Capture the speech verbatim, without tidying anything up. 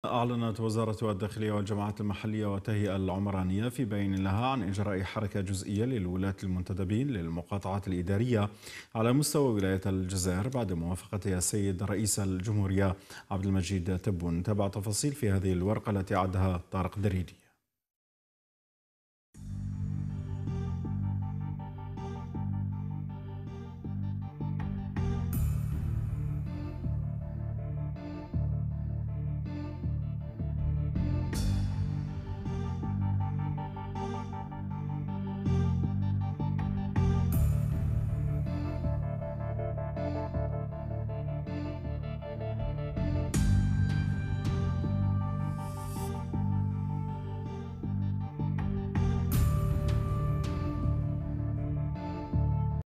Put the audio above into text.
أعلنت وزارة الداخلية والجماعات المحلية والتهيئة العمرانية في بيان لها عن إجراء حركة جزئية للولاة المنتدبين للمقاطعات الإدارية على مستوى ولاية الجزائر بعد موافقة السيد رئيس الجمهورية عبد المجيد تبون. تابع تفاصيل في هذه الورقة التي أعدها طارق دريدي.